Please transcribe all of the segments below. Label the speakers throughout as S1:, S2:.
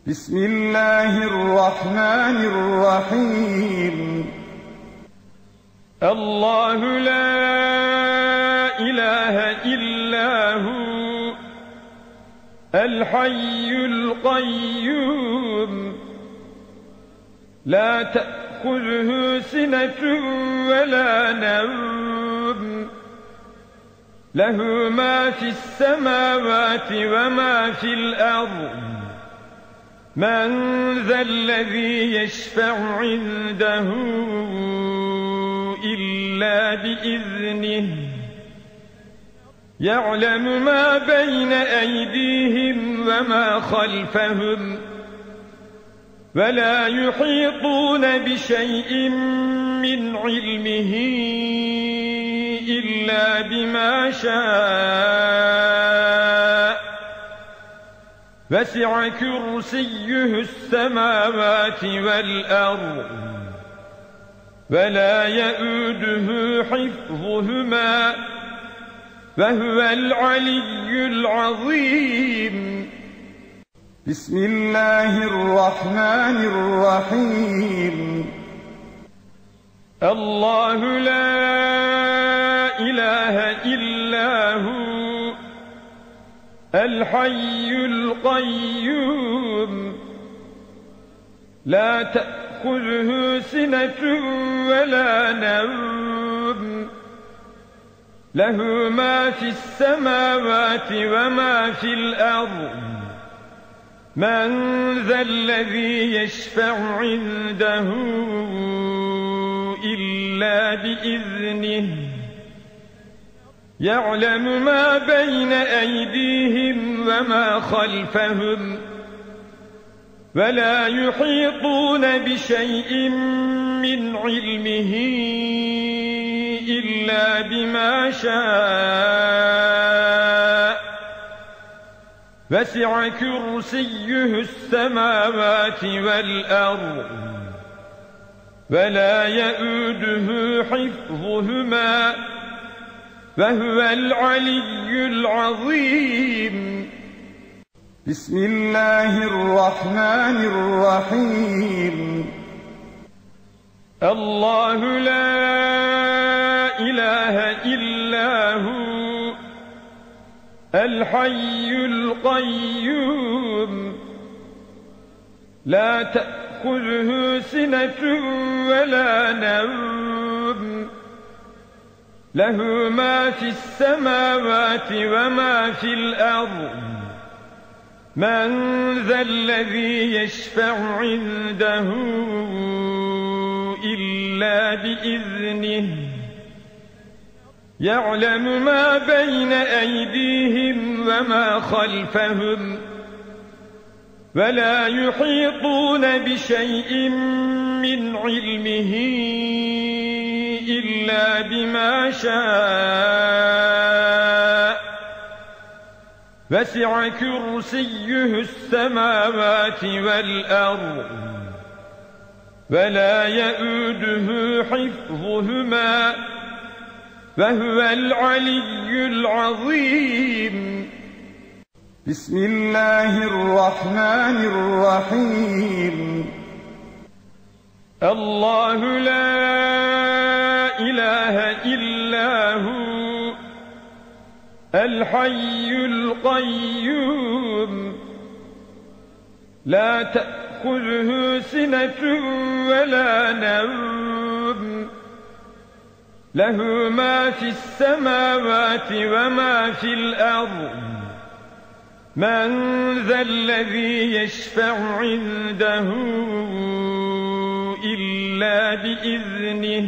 S1: بسم الله الرحمن الرحيم.
S2: الله لا إله إلا هو الحي القيوم لا تأخذه سنة ولا نوم له ما في السماوات وما في الأرض من ذا الذي يشفع عنده إلا بإذنه يعلم ما بين أيديهم وما خلفهم ولا يحيطون بشيء من علمه إلا بما شاء وسع كرسيه السماوات والأرض ولا يئوده حفظهما وهو العلي العظيم.
S1: بسم الله الرحمن الرحيم.
S2: الله لا إله إلا هو الحي القيوم لا تأخذه سنة ولا نوم له ما في السماوات وما في الأرض من ذا الذي يشفع عنده إلا بإذنه يعلم ما بين أيديهم وما خلفهم ولا يحيطون بشيء من علمه إلا بما شاء وسع كرسيه السماوات والأرض ولا يئوده حفظهما وهو العلي العظيم.
S1: بسم الله الرحمن الرحيم.
S2: الله لا إله إلا هو الحي القيوم لا تأخذه سنة ولا نوم له ما في السماوات وما في الأرض من ذا الذي يشفع عنده إلا بإذنه يعلم ما بين أيديهم وما خلفهم ولا يحيطون بشيء من علمه إلا بما شاء وسع كرسيه السماوات والأرض ولا يئوده حفظهما وهو العلي العظيم.
S1: بسم الله الرحمن الرحيم.
S2: الله لا إله إلا هو الحي القيوم لا تأخذه سنة ولا نوم له ما في السماوات وما في الأرض من ذا الذي يشفع عنده إلا بإذنه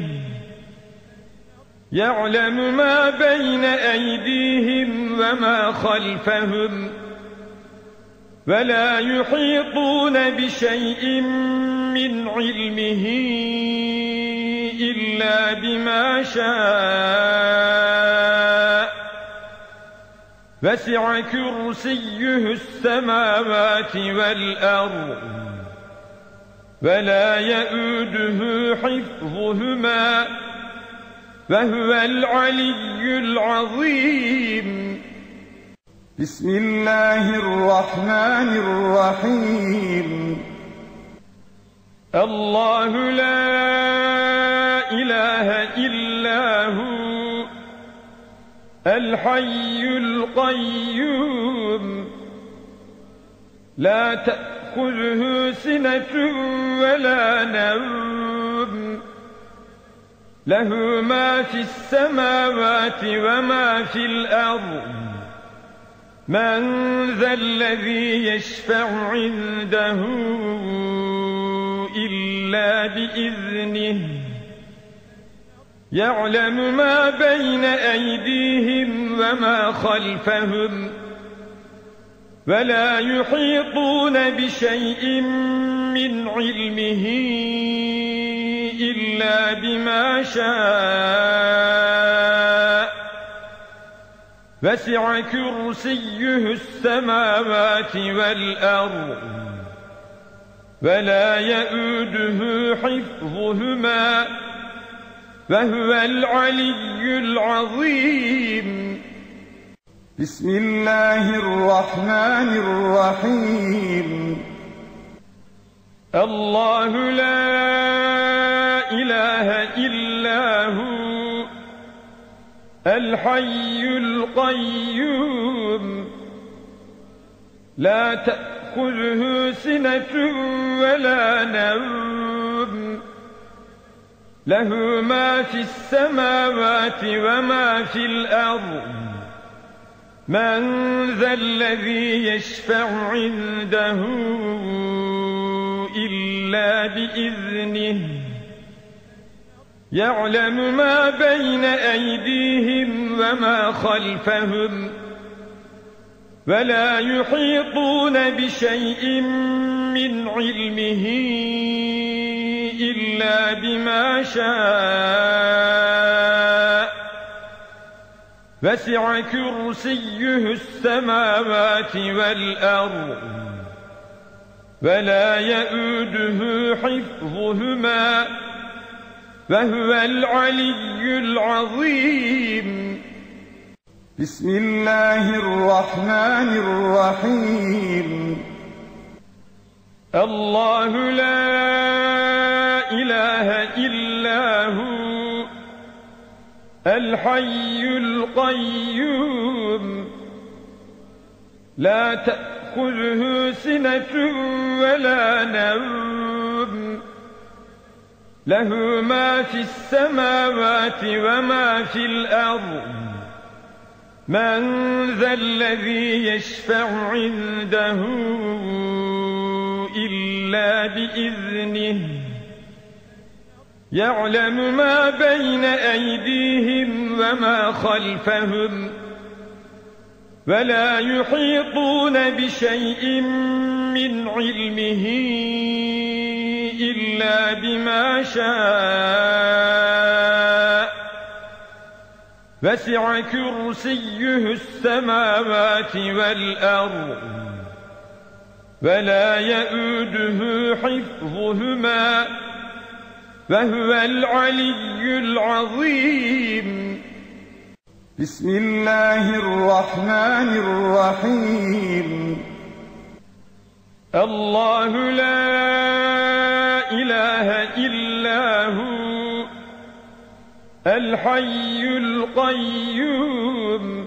S2: يعلم ما بين أيديهم وما خلفهم ولا يحيطون بشيء من علمه إلا بما شاء وسع كرسيه السماوات والأرض ولا يئوده حفظهما وهو العلي العظيم.
S1: بسم الله الرحمن الرحيم.
S2: الله لا إله إلا هو الحي القيوم لا تأخذه سنة ولا نوم له ما في السماوات وما في الأرض من ذا الذي يشفع عنده إلا بإذنه يعلم ما بين أيديهم وما خلفهم ولا يحيطون بشيء من علمه إلا بما شاء وسع كرسيه السماوات والأرض ولا يئوده حفظهما وهو العلي العظيم
S1: بسم الله الرحمن الرحيم
S2: الله لا إله إلا هو الحي القيوم لا تأخذه سنة ولا نوم له ما في السماوات وما في الأرض من ذا الذي يشفع عنده إلا بإذنه يعلم ما بين أيديهم وما خلفهم ولا يحيطون بشيء من علمه إلا بما شاء وسع كرسيه السماوات والأرض ولا يئوده حفظهما وهو العلي العظيم
S1: بسم الله الرحمن الرحيم
S2: الله لا إله إلا هو الحي القيوم لا تأخذه سنة ولا نوم له ما في السماوات وما في الأرض من ذا الذي يشفع عنده إلا بإذنه يعلم ما بين أيديهم وما خلفهم ولا يحيطون بشيء من علمه إلا بما شاء وسع كرسيه السماوات والأرض ولا يئوده حفظهما وهو العلي العظيم
S1: بسم الله الرحمن الرحيم
S2: الله لا إله إلا هو الحي القيوم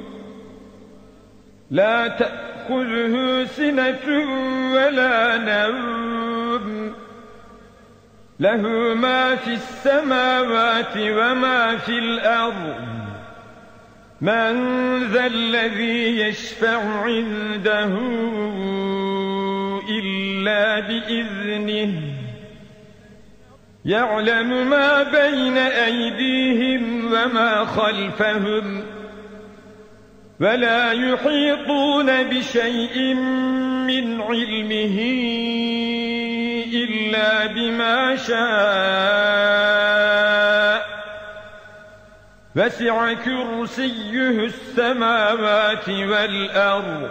S2: لا تأخذه سنة ولا نوم له ما في السماوات وما في الأرض من ذا الذي يشفع عنده إلا بإذنه يعلم ما بين أيديهم وما خلفهم ولا يحيطون بشيء من علمه إلا بما شاء وسع كرسيه السماوات والأرض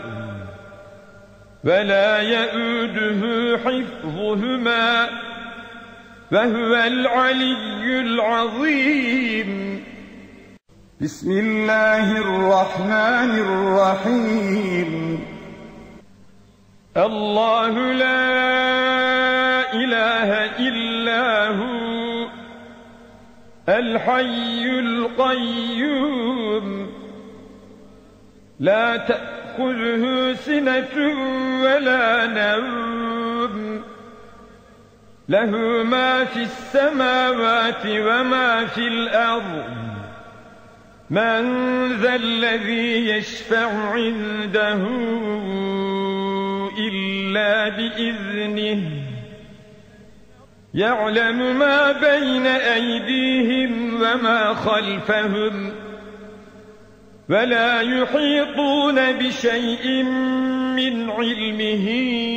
S2: ولا يئوده حفظهما وهو العلي العظيم
S1: بسم الله الرحمن الرحيم
S2: الله لا إله إلا الحي القيوم لا تأخذه سنة ولا نوم له ما في السماوات وما في الأرض من ذا الذي يشفع عنده إلا بإذنه يعلم ما بين أيديهم وما خلفهم ولا يحيطون بشيء من علمه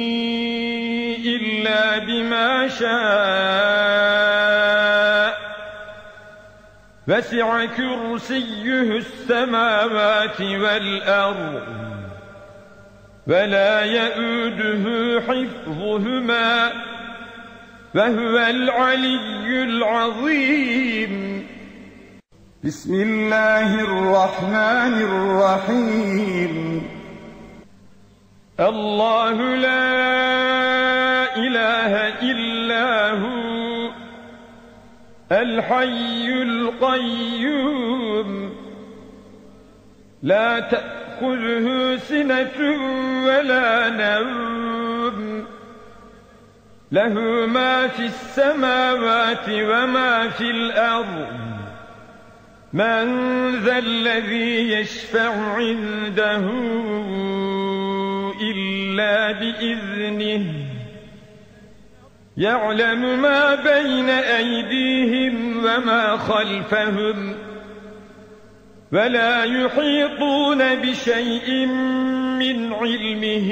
S2: إلا بما شاء وسع كرسيه السماوات والأرض ولا يئوده حفظهما وهو العلي العظيم
S1: بسم الله الرحمن الرحيم
S2: الله لا إله إلا هو الحي القيوم لا تأخذه سنة ولا نوم له ما في السماوات وما في الأرض من ذا الذي يشفع عنده إلا بإذنه يعلم ما بين أيديهم وما خلفهم ولا يحيطون بشيء من علمه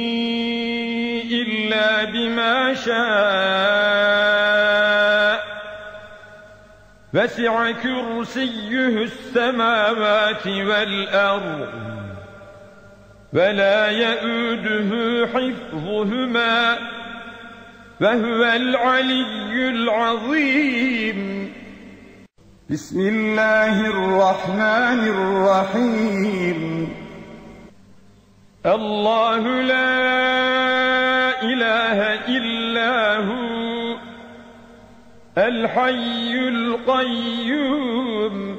S2: إلا بما شاء وسع كرسيه السماوات والأرض ولا يئوده حفظهما وهو العلي العظيم
S1: بسم الله الرحمن الرحيم
S2: الله لا إله إلا هو الحي القيوم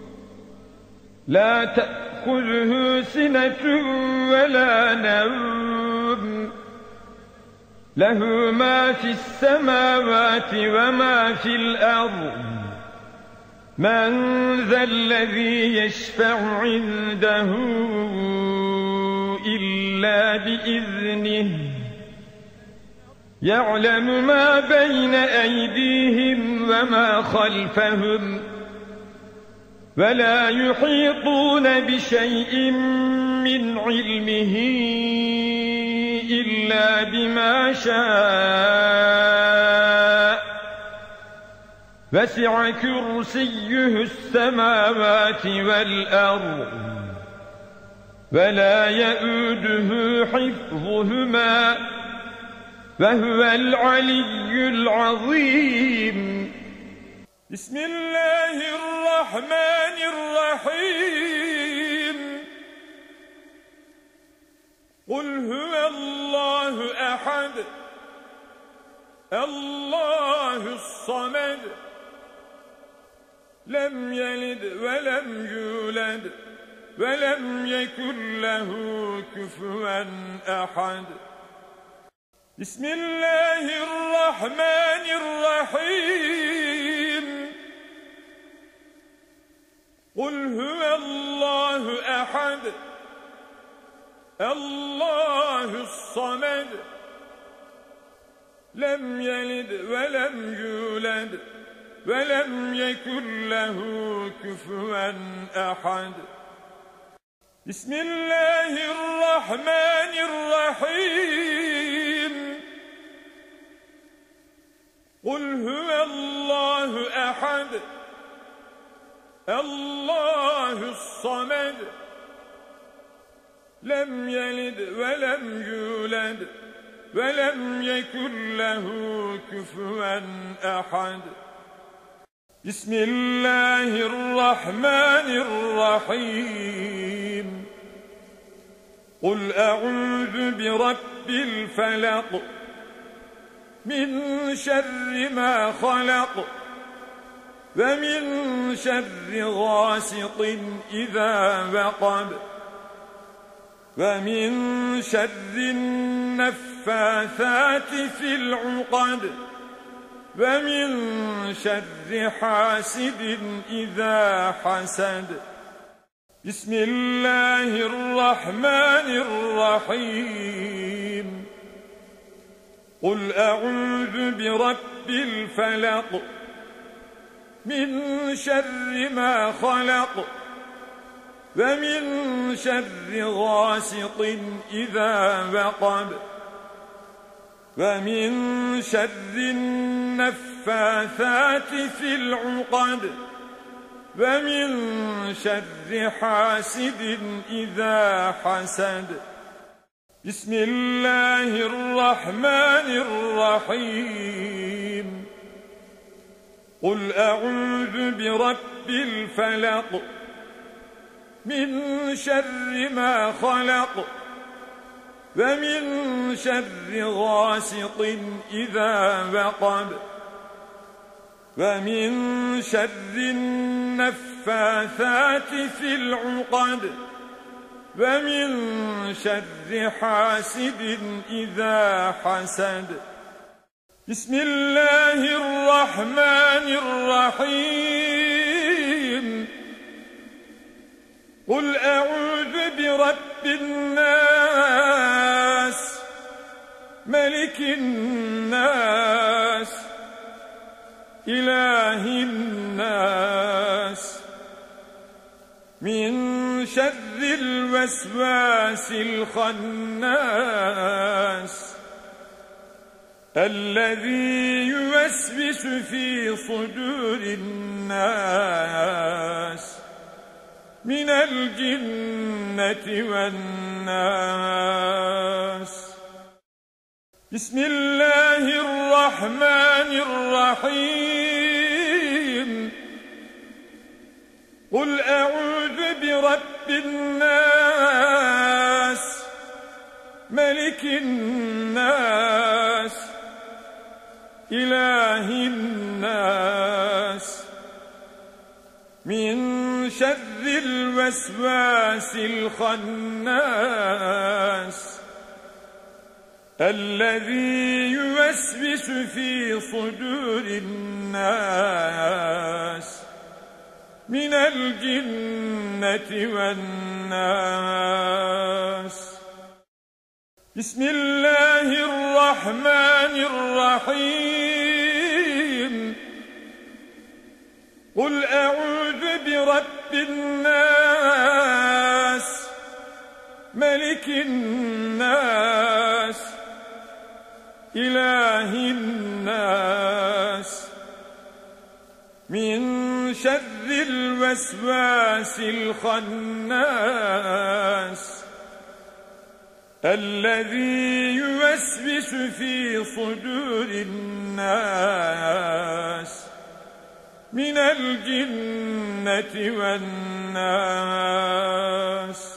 S2: لا تأخذه سنة ولا نوم له ما في السماوات وما في الأرض من ذا الذي يشفع عنده إلا بإذنه يعلم ما بين أيديهم وما خلفهم ولا يحيطون بشيء من علمه إلا بما شاء وسع كرسيه السماوات والأرض ولا يئوده حفظهما وهو العلي العظيم بسم الله الرحمن الرحيم قل هو الله أحد الله الصمد لم يلد ولم يولد ولم يكن له كفوا أحد بسم الله الرحمن الرحيم قل هو الله أحد الله الصمد لم يلد ولم يولد ولم يكن له كفوا أحد بسم الله الرحمن الرحيم قل هو الله أحد الله الصمد لم يلد ولم يولد ولم يكن له كفوا أحد بسم الله الرحمن الرحيم قل أعوذ برب الفلق من شر ما خلق ومن شر غاسق إذا وقب ومن شر النفاثات في العقد ومن شر حاسد إذا حسد. بسم الله الرحمن الرحيم. قل أعوذ برب الفلق من شر ما خلق ومن شر غاسق إذا وقب ومن شر النفاثات في العقد ومن شر حاسد إذا حسد. بسم الله الرحمن الرحيم. قل أعوذ برب الفلق من شر ما خلق ومن شر غاسق إذا وقب ومن شر النفاثات في العقد ومن شر حاسد إذا حسد. بسم الله الرحمن الرحيم. قل أعوذ برب الناس ملك الناس إله الناس من شر الوسواس الخناس الذي يوسوس في صدور الناس من الجنة والناس. بسم الله الرحمن الرحيم. قل أعوذ برب الناس ملك الناس إله الناس من شر الوسواس الخناس الذي يوسوس في صدور الناس من الجنة والناس. بسم الله الرحمن الرحيم. قل أعوذ برب الناس ملك الناس إله الناس من شر الوسواس الخناس الذي يوسوس في صدور الناس من الجنة والناس.